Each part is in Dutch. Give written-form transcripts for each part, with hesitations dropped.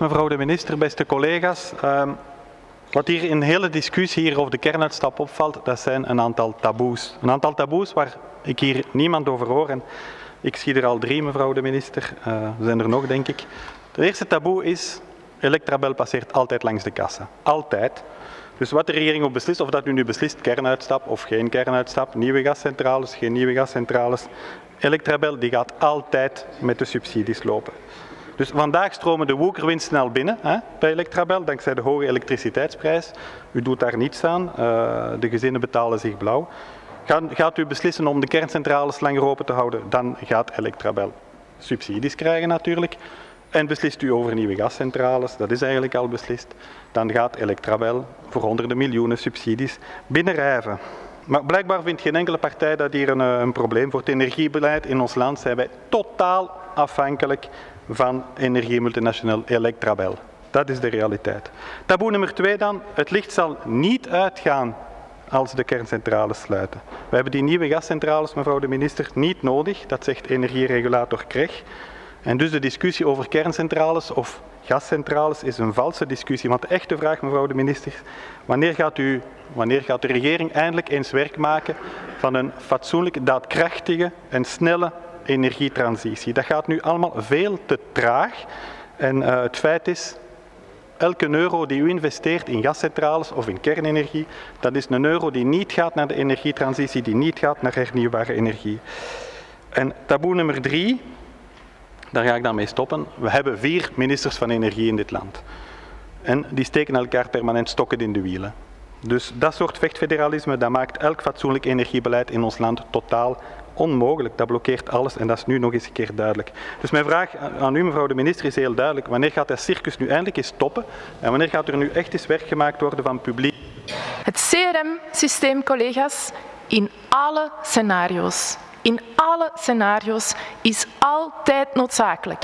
mevrouw de minister, beste collega's. Wat hier in de hele discussie hier over de kernuitstap opvalt, dat zijn een aantal taboes. Een aantal taboes waar ik hier niemand over hoor. En ik zie er al 3, mevrouw de minister. Er zijn er nog, denk ik. Het eerste taboe is, Electrabel passeert altijd langs de kassa. Altijd. Dus wat de regering ook beslist, of dat u nu beslist kernuitstap of geen kernuitstap, nieuwe gascentrales, geen nieuwe gascentrales, Electrabel die gaat altijd met de subsidies lopen. Dus vandaag stromen de woekerwinsten al binnen bij Electrabel, dankzij de hoge elektriciteitsprijs. U doet daar niets aan, de gezinnen betalen zich blauw. Gaat u beslissen om de kerncentrales langer open te houden, dan gaat Electrabel subsidies krijgen natuurlijk. En beslist u over nieuwe gascentrales, dat is eigenlijk al beslist, dan gaat Electrabel voor honderden miljoenen subsidies binnenrijven. Maar blijkbaar vindt geen enkele partij dat hier een probleem. Voor het energiebeleid in ons land zijn wij totaal afhankelijk van energiemultinational Electrabel. Dat is de realiteit. Taboe nummer 2 dan, het licht zal niet uitgaan als de kerncentrales sluiten. We hebben die nieuwe gascentrales, mevrouw de minister, niet nodig, dat zegt energieregulator Krech. En dus de discussie over kerncentrales of gascentrales is een valse discussie. Want de echte vraag, mevrouw de minister, wanneer gaat de regering eindelijk eens werk maken van een fatsoenlijke, daadkrachtige en snelle energietransitie? Dat gaat nu allemaal veel te traag. En het feit is, elke euro die u investeert in gascentrales of in kernenergie, dat is een euro die niet gaat naar de energietransitie, die niet gaat naar hernieuwbare energie. En taboe nummer 3... Daar ga ik dan mee stoppen. We hebben 4 ministers van energie in dit land. En die steken elkaar permanent stokken in de wielen. Dus dat soort vechtfederalisme, dat maakt elk fatsoenlijk energiebeleid in ons land totaal onmogelijk. Dat blokkeert alles en dat is nu nog eens een keer duidelijk. Dus mijn vraag aan u, mevrouw de minister, is heel duidelijk. Wanneer gaat dat circus nu eindelijk eens stoppen? En wanneer gaat er nu echt eens werk gemaakt worden van publiek? Het CRM-systeem, collega's, in alle scenario's. In alle scenario's is altijd noodzakelijk.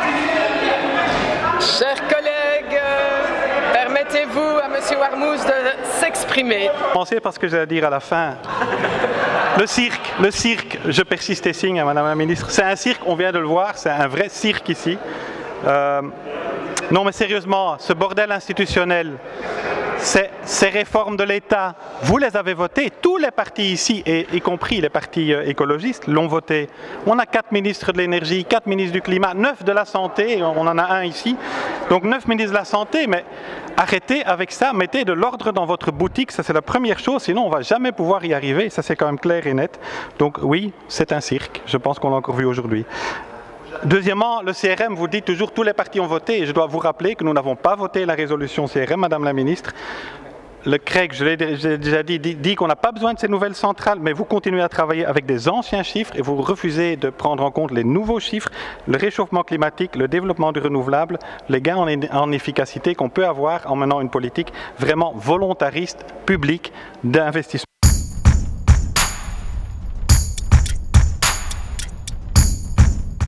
Chers collègues, permettez-vous à monsieur Warmouze de s'exprimer. Commencer par ce que j'ai à dire à la fin. Le cirque, je persiste et signe, madame la ministre. C'est un cirque, on vient de le voir, c'est un vrai cirque ici. Non mais sérieusement, ce bordel institutionnel, ces réformes de l'État, vous les avez votées, tous les partis ici, y compris les partis écologistes, l'ont voté. On a 4 ministres de l'énergie, 4 ministres du climat, 9 de la santé, on en a un ici. Donc 9 ministres de la santé, mais arrêtez avec ça, mettez de l'ordre dans votre boutique, ça c'est la première chose, sinon on ne va jamais pouvoir y arriver, ça c'est quand même clair et net. Donc oui, c'est un cirque, je pense qu'on l'a encore vu aujourd'hui. Deuxièmement, le CRM, vous dites toujours tous les partis ont voté et je dois vous rappeler que nous n'avons pas voté la résolution CRM, madame la ministre. Le CREG, je l'ai déjà dit qu'on n'a pas besoin de ces nouvelles centrales, mais vous continuez à travailler avec des anciens chiffres et vous refusez de prendre en compte les nouveaux chiffres, le réchauffement climatique, le développement du renouvelable, les gains en efficacité qu'on peut avoir en menant une politique vraiment volontariste, publique, d'investissement.